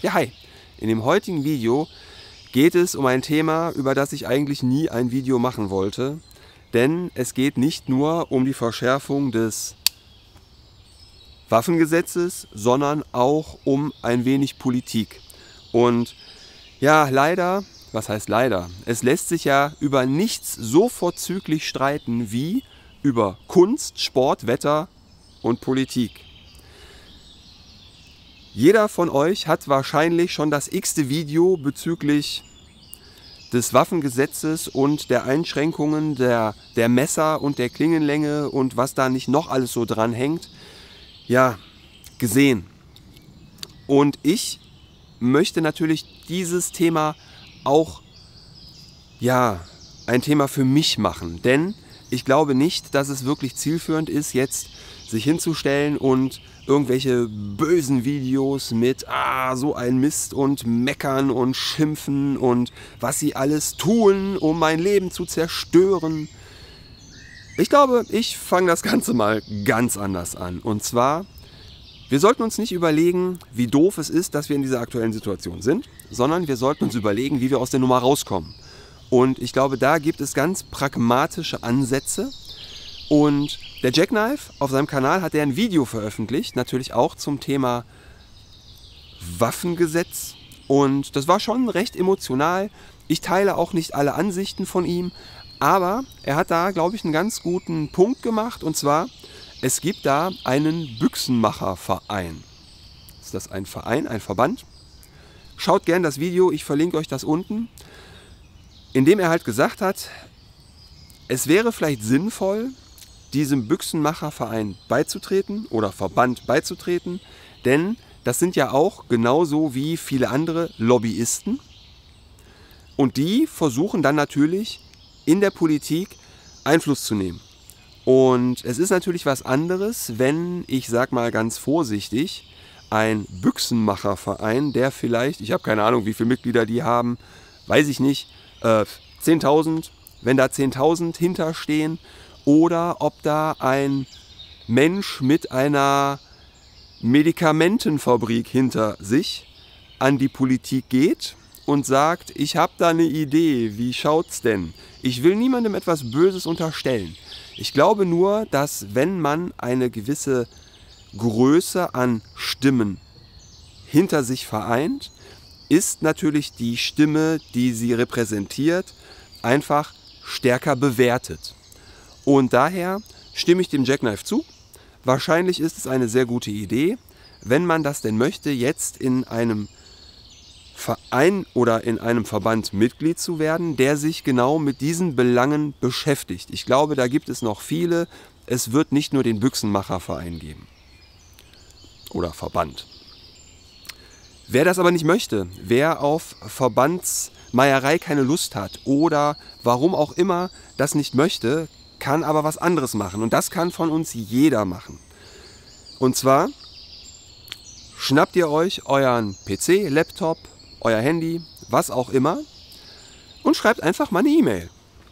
Ja, hi! In dem heutigen Video geht es um ein Thema, über das ich eigentlich nie ein Video machen wollte. Denn es geht nicht nur um die Verschärfung des Waffengesetzes, sondern auch um ein wenig Politik. Und ja, leider, was heißt leider? Es lässt sich ja über nichts so vorzüglich streiten wie über Kunst, Sport, Wetter und Politik. Jeder von euch hat wahrscheinlich schon das x-te Video bezüglich des Waffengesetzes und der Einschränkungen der Messer und der Klingenlänge und was da nicht noch alles so dran hängt, ja, gesehen. Und ich möchte natürlich dieses Thema auch, ja, ein Thema für mich machen. Denn ich glaube nicht, dass es wirklich zielführend ist, jetzt sich hinzustellen und irgendwelche bösen Videos mit so ein Mist und meckern und schimpfen und was sie alles tun, um mein Leben zu zerstören. Ich glaube, ich fange das Ganze mal ganz anders an. Und zwar, wir sollten uns nicht überlegen, wie doof es ist, dass wir in dieser aktuellen Situation sind, sondern wir sollten uns überlegen, wie wir aus der Nummer rauskommen. Und ich glaube, da gibt es ganz pragmatische Ansätze. Und der Jackknife, auf seinem Kanal hat er ein Video veröffentlicht, natürlich auch zum Thema Waffengesetz. Und das war schon recht emotional. Ich teile auch nicht alle Ansichten von ihm, aber er hat da, glaube ich, einen ganz guten Punkt gemacht. Und zwar, es gibt da einen Büchsenmacherverein. Ist das ein Verein, ein Verband? Schaut gern das Video, ich verlinke euch das unten. In dem er halt gesagt hat, es wäre vielleicht sinnvoll, diesem Büchsenmacherverein beizutreten oder Verband beizutreten, denn das sind ja auch genauso wie viele andere Lobbyisten und die versuchen dann natürlich in der Politik Einfluss zu nehmen. Und es ist natürlich was anderes, wenn, ich sag mal ganz vorsichtig, ein Büchsenmacherverein, der vielleicht, ich habe keine Ahnung, wie viele Mitglieder die haben, weiß ich nicht, 10.000, wenn da 10.000 hinterstehen, oder ob da ein Mensch mit einer Medikamentenfabrik hinter sich an die Politik geht und sagt, ich habe da eine Idee, wie schaut's denn? Ich will niemandem etwas Böses unterstellen. Ich glaube nur, dass wenn man eine gewisse Größe an Stimmen hinter sich vereint, ist natürlich die Stimme, die sie repräsentiert, einfach stärker bewertet. Und daher stimme ich dem Jackknife zu. Wahrscheinlich ist es eine sehr gute Idee, wenn man das denn möchte, jetzt in einem Verein oder in einem Verband Mitglied zu werden, der sich genau mit diesen Belangen beschäftigt. Ich glaube, da gibt es noch viele. Es wird nicht nur den Büchsenmacherverein geben. Oder Verband. Wer das aber nicht möchte, wer auf Verbandsmeierei keine Lust hat oder warum auch immer das nicht möchte, kann aber was anderes machen. Und das kann von uns jeder machen. Und zwar schnappt ihr euch euren PC, Laptop, euer Handy, was auch immer und schreibt einfach mal eine E-Mail.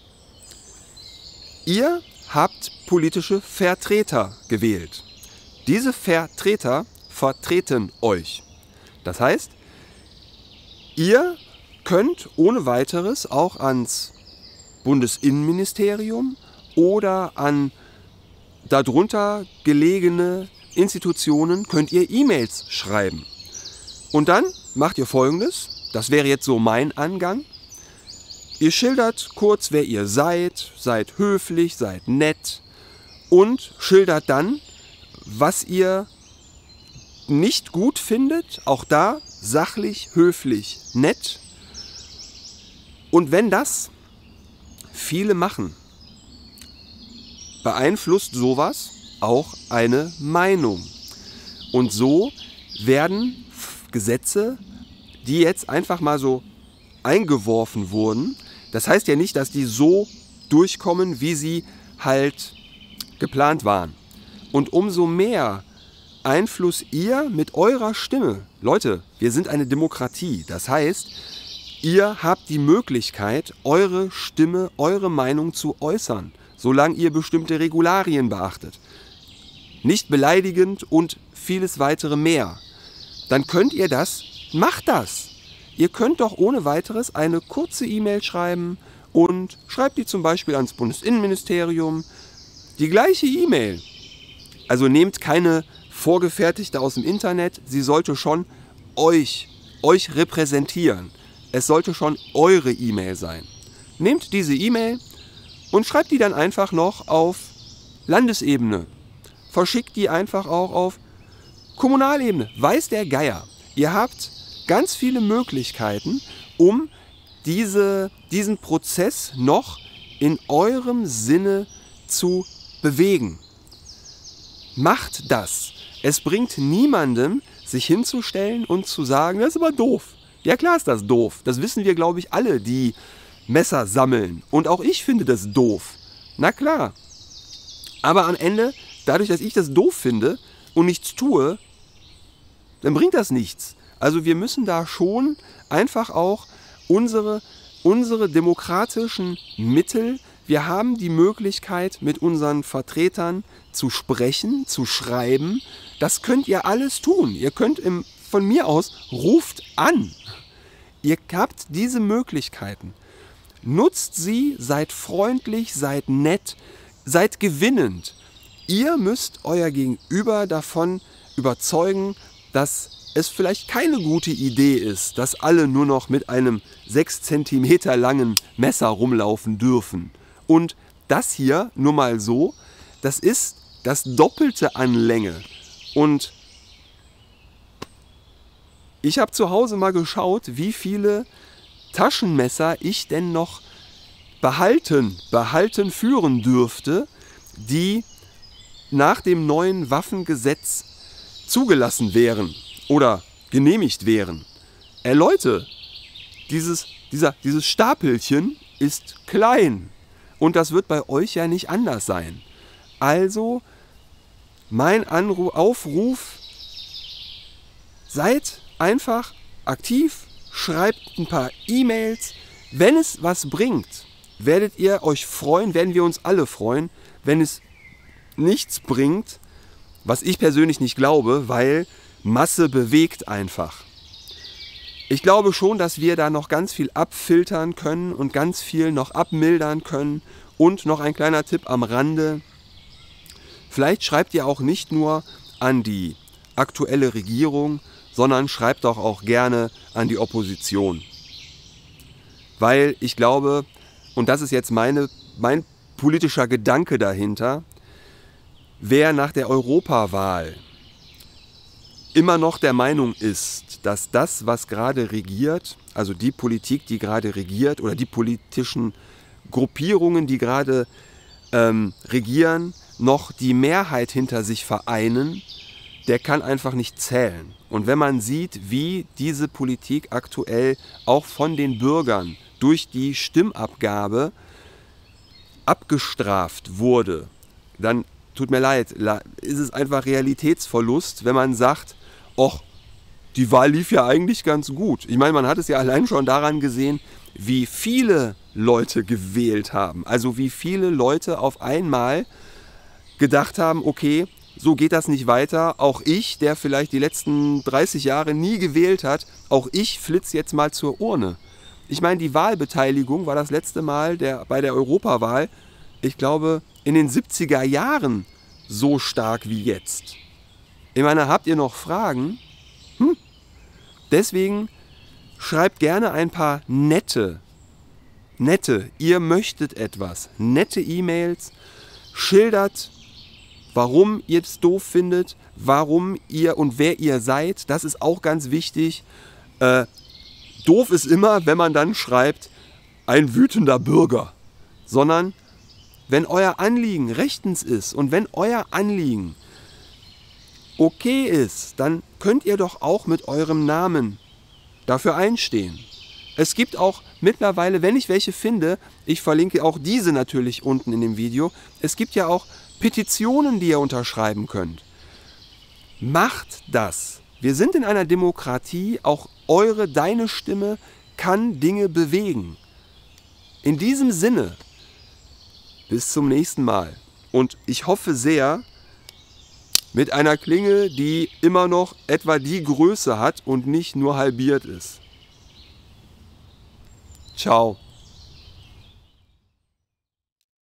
Ihr habt politische Vertreter gewählt. Diese Vertreter vertreten euch. Das heißt, ihr könnt ohne weiteres auch ans Bundesinnenministerium oder an darunter gelegene Institutionen könnt ihr E-Mails schreiben. Und dann macht ihr Folgendes, das wäre jetzt so mein Angang. Ihr schildert kurz, wer ihr seid, seid höflich, seid nett und schildert dann, was ihr nicht gut findet, auch da sachlich, höflich, nett. Und wenn das viele machen, beeinflusst sowas auch eine Meinung. Und so werden Gesetze, die jetzt einfach mal so eingeworfen wurden, das heißt ja nicht, dass die so durchkommen, wie sie halt geplant waren. Und umso mehr Einfluss ihr mit eurer Stimme, Leute, wir sind eine Demokratie, das heißt, ihr habt die Möglichkeit, eure Stimme, eure Meinung zu äußern, solange ihr bestimmte Regularien beachtet. Nicht beleidigend und vieles weitere mehr. Dann könnt ihr das macht das. Ihr könnt doch ohne weiteres eine kurze E-Mail schreiben und schreibt die zum Beispiel ans Bundesinnenministerium. Die gleiche E-Mail. Also nehmt keine vorgefertigte aus dem Internet, sie sollte schon euch repräsentieren. Es sollte schon eure E-Mail sein. Nehmt diese E-Mail und schreibt die dann einfach noch auf Landesebene. Verschickt die einfach auch auf Kommunalebene. Weiß der Geier. Ihr habt ganz viele Möglichkeiten, um diesen Prozess noch in eurem Sinne zu bewegen. Macht das. Es bringt niemandem, sich hinzustellen und zu sagen, das ist aber doof. Ja klar ist das doof. Das wissen wir, glaube ich, alle, die Messer sammeln. Und auch ich finde das doof. Na klar. Aber am Ende, dadurch, dass ich das doof finde und nichts tue, dann bringt das nichts. Also wir müssen da schon einfach auch unsere demokratischen Mittel, wir haben die Möglichkeit, mit unseren Vertretern zu sprechen, zu schreiben. Das könnt ihr alles tun. Ihr könnt von mir aus, ruft an. Ihr habt diese Möglichkeiten. Nutzt sie, seid freundlich, seid nett, seid gewinnend. Ihr müsst euer Gegenüber davon überzeugen, dass es vielleicht keine gute Idee ist, dass alle nur noch mit einem 6 cm langen Messer rumlaufen dürfen. Und das hier, nur mal so, das ist das Doppelte an Länge. Und ich habe zu Hause mal geschaut, wie viele Taschenmesser ich denn noch behalten führen dürfte, die nach dem neuen Waffengesetz zugelassen wären oder genehmigt wären. Leute, dieses Stapelchen ist klein und das wird bei euch ja nicht anders sein. Also mein Aufruf, seid einfach aktiv, schreibt ein paar E-Mails. Wenn es was bringt, werdet ihr euch freuen, werden wir uns alle freuen. Wenn es nichts bringt, was ich persönlich nicht glaube, weil Masse bewegt einfach. Ich glaube schon, dass wir da noch ganz viel abfiltern können und ganz viel noch abmildern können. Und noch ein kleiner Tipp am Rande. Vielleicht schreibt ihr auch nicht nur an die aktuelle Regierung, sondern schreibt doch auch gerne an die Opposition. Weil ich glaube, und das ist jetzt mein politischer Gedanke dahinter, wer nach der Europawahl immer noch der Meinung ist, dass das, was gerade regiert, also die Politik, die gerade regiert oder die politischen Gruppierungen, die gerade regieren, noch die Mehrheit hinter sich vereinen, der kann einfach nicht zählen. Und wenn man sieht, wie diese Politik aktuell auch von den Bürgern durch die Stimmabgabe abgestraft wurde, dann tut mir leid, ist es einfach Realitätsverlust, wenn man sagt, och, die Wahl lief ja eigentlich ganz gut. Ich meine, man hat es ja allein schon daran gesehen, wie viele Leute gewählt haben. Also wie viele Leute auf einmal gedacht haben, okay, so geht das nicht weiter. Auch ich, der vielleicht die letzten 30 Jahre nie gewählt hat, auch ich flitze jetzt mal zur Urne. Ich meine, die Wahlbeteiligung war das letzte Mal bei der Europawahl, ich glaube, in den 70er Jahren so stark wie jetzt. Ich meine, habt ihr noch Fragen? Deswegen schreibt gerne ein paar nette, ihr möchtet etwas, nette E-Mails, schildert, warum ihr es doof findet, warum ihr und wer ihr seid, das ist auch ganz wichtig. Doof ist immer, wenn man dann schreibt, ein wütender Bürger, sondern wenn euer Anliegen rechtens ist und wenn euer Anliegen okay ist, dann könnt ihr doch auch mit eurem Namen dafür einstehen. Es gibt auch mittlerweile, wenn ich welche finde, ich verlinke auch diese natürlich unten in dem Video, es gibt ja auch Petitionen, die ihr unterschreiben könnt. Macht das. Wir sind in einer Demokratie, auch deine Stimme kann Dinge bewegen. In diesem Sinne, bis zum nächsten Mal. Und ich hoffe sehr, Mit einer Klinge, die immer noch etwa die Größe hat und nicht nur halbiert ist. Ciao.